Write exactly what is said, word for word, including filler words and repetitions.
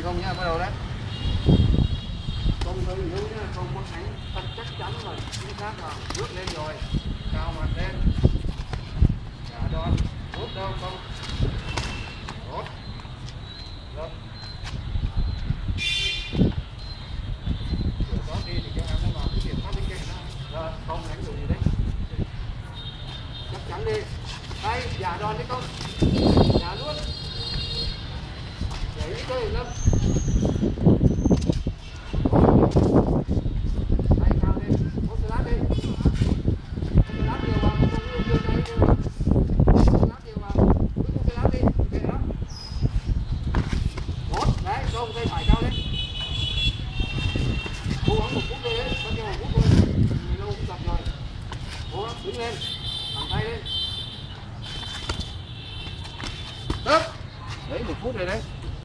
nhanh không nhá, bắt đầu đấy. Không thấy yếu nhá, không có đánh thật chắc chắn rồi, chính xác vào, bước lên rồi, cao mặt lên, trả đòn, hút đâu không, tốt, được. Cửa đó đi thì các em nó vào cái điểm phát bên cạnh đó, rồi không đánh được gì đấy, chắc chắn đi, đây giả đòn đấy không, giả luôn, để ý cơ Lâm. Cây phải cao lên, cố gắng một phút thôi đấy, bắt đầu một phút thôi, mình lâu không tập rồi, cố gắng đứng lên, thẳng tay lên, đớp, đấy một phút rồi đấy.